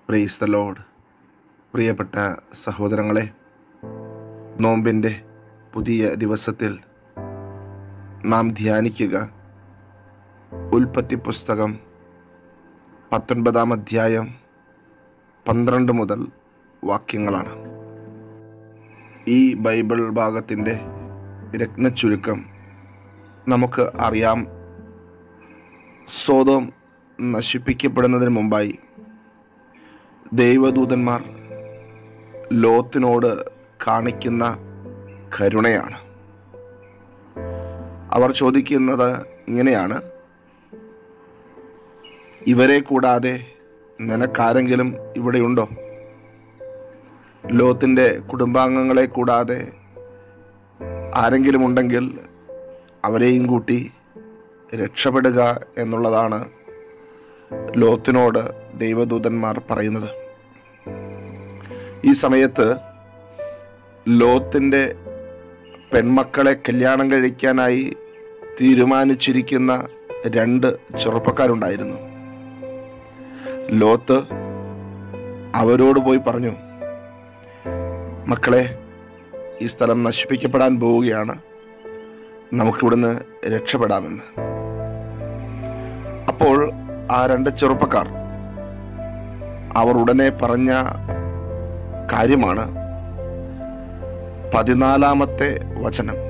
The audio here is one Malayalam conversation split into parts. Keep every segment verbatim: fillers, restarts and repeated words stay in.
Praise the Lord. പ്രിയപ്പെട്ട സഹോദരങ്ങളെ, നോമ്പിൻ്റെ പുതിയ ദിവസത്തിൽ നാം ധ്യാനിക്കുക ഉൽപ്പത്തി പുസ്തകം പത്തൊൻപതാം അധ്യായം പന്ത്രണ്ട് മുതൽ വാക്യങ്ങളാണ്. ഈ ബൈബിൾ ഭാഗത്തിൻ്റെ രത്നച്ചുരുക്കം നമുക്ക് അറിയാം. സോദോം നശിപ്പിക്കപ്പെടുന്നതിന് മുമ്പായി ദൈവദൂതന്മാർ ലോത്തിനോട് കാണിക്കുന്ന കരുണയാണ്. അവർ ചോദിക്കുന്നത് ഇങ്ങനെയാണ്: ഇവരെ കൂടാതെ നിനക്കാരെങ്കിലും ഇവിടെയുണ്ടോ? ലോത്തിൻ്റെ കുടുംബാംഗങ്ങളെ കൂടാതെ ആരെങ്കിലും ഉണ്ടെങ്കിൽ അവരെയും കൂട്ടി രക്ഷപ്പെടുക എന്നുള്ളതാണ് ലോത്തിനോട് ദൈവദൂതന്മാർ പറയുന്നത്. ഈ സമയത്ത് ലോത്തിൻ്റെ പെൺമക്കളെ കല്യാണം കഴിക്കാനായി തീരുമാനിച്ചിരിക്കുന്ന രണ്ട് ചെറുപ്പക്കാരുണ്ടായിരുന്നു. ലോത്ത് അവരോട് പോയി പറഞ്ഞു, മക്കളെ, ഈ സ്ഥലം നശിപ്പിക്കപ്പെടാൻ പോവുകയാണ്, നമുക്കിവിടുന്ന് രക്ഷപ്പെടാമെന്ന്. അപ്പോൾ ആ രണ്ട് ചെറുപ്പക്കാർ അവർ ഉടനെ പറഞ്ഞ കാര്യമാണ് പതിനാലാമത്തെ വചനം.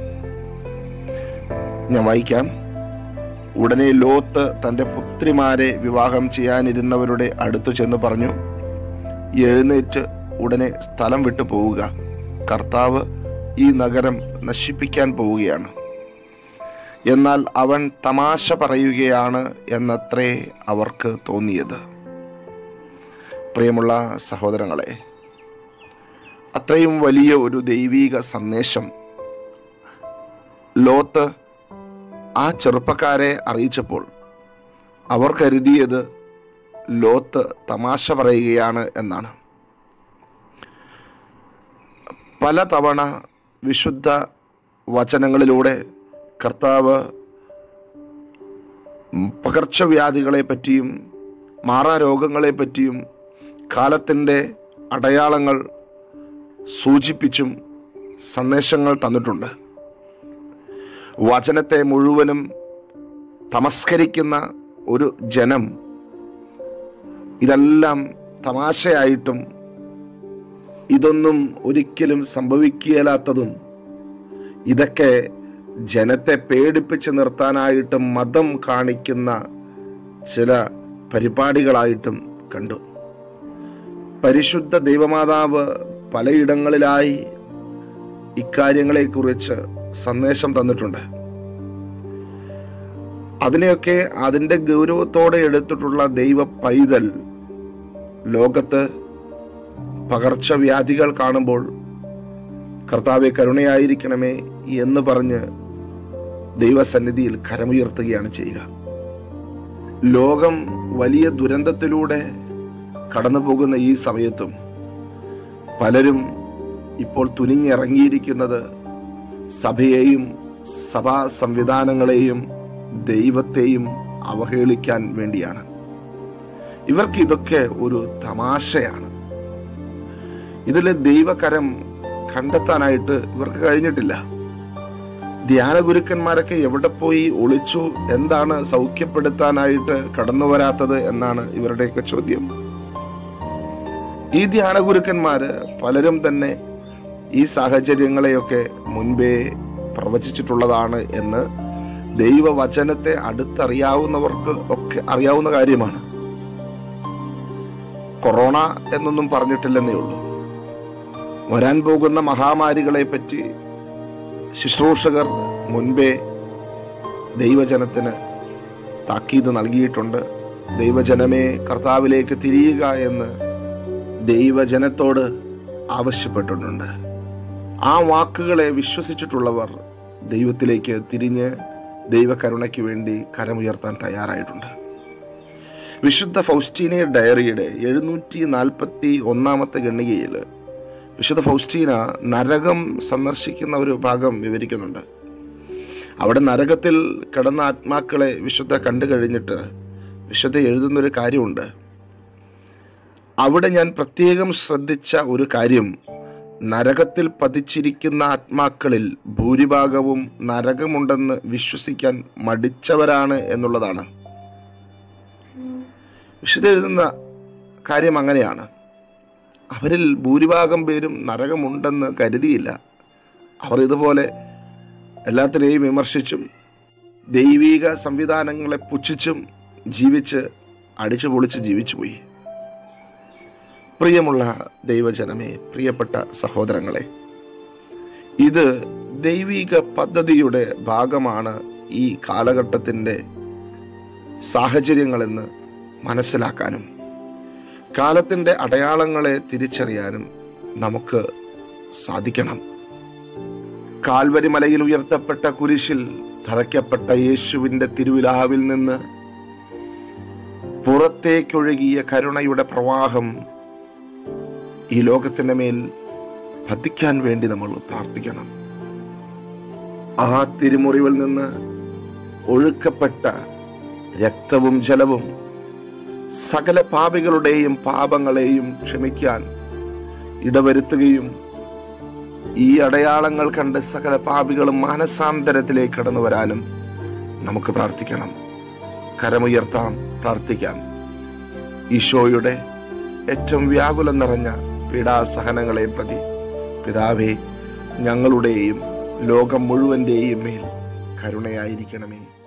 ഞാൻ വായിക്കാം. ഉടനെ ലോത്ത് തൻ്റെ പുത്രിമാരെ വിവാഹം ചെയ്യാനിരുന്നവരുടെ അടുത്തു ചെന്ന് പറഞ്ഞു, എഴുന്നേറ്റ് ഉടനെ സ്ഥലം വിട്ടു പോവുക, കർത്താവ് ഈ നഗരം നശിപ്പിക്കാൻ പോവുകയാണ്. എന്നാൽ അവൻ തമാശ പറയുകയാണ് എന്നത്രേ അവർക്ക് തോന്നിയത്. പ്രിയമുള്ള സഹോദരങ്ങളെ, അത്രയും വലിയ ഒരു ദൈവീക സന്ദേശം ലോത്ത് ആ ചെറുപ്പക്കാരെ അറിയിച്ചപ്പോൾ അവർ കരുതിയത് ലോത്ത് തമാശ പറയുകയാണ് എന്നാണ്. പലതവണ വിശുദ്ധ വചനങ്ങളിലൂടെ കർത്താവ് പകർച്ചവ്യാധികളെ പറ്റിയും മാറാരോഗങ്ങളെ പറ്റിയും കാലത്തിൻ്റെ അടയാളങ്ങൾ സൂചിപ്പിച്ചും സന്ദേശങ്ങൾ തന്നിട്ടുണ്ട്. വചനത്തെ മുഴുവനും തമസ്കരിക്കുന്ന ഒരു ജനം ഇതെല്ലാം തമാശയായിട്ടും ഇതൊന്നും ഒരിക്കലും സംഭവിക്കുകയില്ലാത്തതും ഇതൊക്കെ ജനത്തെ പേടിപ്പിച്ച് നിർത്താനായിട്ടും മതം കാണിക്കുന്ന ചില പരിപാടികളായിട്ടും കണ്ടു. പരിശുദ്ധ ദൈവമാതാവ് പലയിടങ്ങളിലായി ഇക്കാര്യങ്ങളെക്കുറിച്ച് സന്ദേശം തന്നിട്ടുണ്ട്. അതിനെയൊക്കെ അതിൻ്റെ ഗൗരവത്തോടെ എടുത്തിട്ടുള്ള ദൈവ പൈതൽ ലോകത്ത് പകർച്ചവ്യാധികൾ കാണുമ്പോൾ കർത്താവെ കരുണയായിരിക്കണമേ എന്ന് പറഞ്ഞ് ദൈവസന്നിധിയിൽ കരമുയർത്തുകയാണ് ചെയ്യുക. ലോകം വലിയ ദുരന്തത്തിലൂടെ കടന്നു പോകുന്ന ഈ സമയത്തും പലരും ഇപ്പോൾ തുനിഞ്ഞിറങ്ങിയിരിക്കുന്നത് സഭയെയും സഭാ സംവിധാനങ്ങളെയും ദൈവത്തെയും അവഹേളിക്കാൻ വേണ്ടിയാണ്. ഇവർക്ക് ഇതൊക്കെ ഒരു തമാശയാണ്. ഇതിലെ ദൈവകരം കണ്ടെത്താനായിട്ട് ഇവർക്ക് കഴിഞ്ഞിട്ടില്ല. ധ്യാന ഗുരുക്കന്മാരൊക്കെ എവിടെ പോയി ഒളിച്ചു? എന്താണ് സൗഖ്യപ്പെടുത്താനായിട്ട് കടന്നു വരാത്തത് എന്നാണ് ഇവരുടെയൊക്കെ ചോദ്യം. ഈ ധ്യാന ഗുരുക്കന്മാര് പലരും തന്നെ ഈ സാഹചര്യങ്ങളെയൊക്കെ മുൻപേ പ്രവചിച്ചിട്ടുള്ളതാണ് എന്ന് ദൈവവചനത്തെ അടുത്തറിയാവുന്നവർക്ക് ഒക്കെ അറിയാവുന്ന കാര്യമാണ്. കൊറോണ എന്നൊന്നും പറഞ്ഞിട്ടില്ലെന്നേ ഉള്ളൂ. വരാൻ പോകുന്ന മഹാമാരികളെ പറ്റി ശുശ്രൂഷകർ മുൻപേ ദൈവജനത്തിന് താക്കീത് നൽകിയിട്ടുണ്ട്. ദൈവജനമേ, കർത്താവിലേക്ക് തിരിയുക എന്ന് ദൈവജനത്തോട് ആവശ്യപ്പെട്ടിട്ടുണ്ട്. ആ വാക്കുകളെ വിശ്വസിച്ചിട്ടുള്ളവർ ദൈവത്തിലേക്ക് തിരിഞ്ഞ് ദൈവകരുണയ്ക്ക് വേണ്ടി കരമുയർത്താൻ തയ്യാറായിട്ടുണ്ട്. വിശുദ്ധ ഫൗസ്റ്റീന ഡയറിയുടെ എഴുന്നൂറ്റി നാൽപ്പത്തി ഒന്നാമത്തെ ഖണ്ഡികയിൽ വിശുദ്ധ ഫൗസ്റ്റീന നരകം സന്ദർശിക്കുന്ന ഒരു ഭാഗം വിവരിക്കുന്നുണ്ട്. അവിടെ നരകത്തിൽ കിടന്ന ആത്മാക്കളെ വിശുദ്ധ കണ്ടു കഴിഞ്ഞിട്ട് വിശുദ്ധ എഴുതുന്നൊരു കാര്യമുണ്ട്. അവിടെ ഞാൻ പ്രത്യേകം ശ്രദ്ധിച്ച ഒരു കാര്യം, നരകത്തിൽ പതിച്ചിരിക്കുന്ന ആത്മാക്കളിൽ ഭൂരിഭാഗവും നരകമുണ്ടെന്ന് വിശ്വസിക്കാൻ മടിച്ചവരാണ് എന്നുള്ളതാണ്. വിശുദ്ധ എഴുതുന്ന കാര്യം അങ്ങനെയാണ്. അവരിൽ ഭൂരിഭാഗം പേരും നരകമുണ്ടെന്ന് കരുതിയില്ല. അവർ ഇതുപോലെ എല്ലാത്തിനെയും വിമർശിച്ചും ദൈവിക സംവിധാനങ്ങളെ പുച്ഛിച്ചും ജീവിച്ച് അടിച്ചു പൊളിച്ച് ജീവിച്ചു പോയി. പ്രിയമുള്ള ദൈവജനമേ, പ്രിയപ്പെട്ട സഹോദരങ്ങളെ, ഇത് ദൈവിക പദ്ധതിയുടെ ഭാഗമാണ് ഈ കാലഘട്ടത്തിൻ്റെ സാഹചര്യങ്ങളെന്ന് മനസ്സിലാക്കാനും കാലത്തിൻ്റെ അടയാളങ്ങളെ തിരിച്ചറിയാനും നമുക്ക് സാധിക്കണം. കാൽവരി മലയിൽ ഉയർത്തപ്പെട്ട കുരിശിൽ തറയ്ക്കപ്പെട്ട യേശുവിൻ്റെ തിരുവിലാവിൽ നിന്ന് പുറത്തേക്കൊഴുകിയ കരുണയുടെ പ്രവാഹം ഈ ലോകത്തിൻ്റെ മേൽ പതിക്കാൻ വേണ്ടി നമ്മൾ പ്രാർത്ഥിക്കണം. ആ തിരുമുറിവിൽ നിന്ന് ഒഴുക്കപ്പെട്ട രക്തവും ജലവും സകല പാപികളുടെയും പാപങ്ങളെയും ക്ഷമിക്കാൻ ഇടവരുത്തുകയും ഈ അടയാളങ്ങൾ കണ്ട് സകല പാപികളും മാനസാന്തരത്തിലേക്ക് കടന്നു വരാനും നമുക്ക് പ്രാർത്ഥിക്കണം. കരമുയർത്താം, പ്രാർത്ഥിക്കാം. ഈശോയുടെ ഏറ്റവും വ്യാകുലം നിറഞ്ഞ പീഡാസഹനങ്ങളെ പ്രതി പിതാവേ, ഞങ്ങളുടെയും ലോകം മുഴുവൻ്റെയും മേൽ കരുണയായിരിക്കണമേ.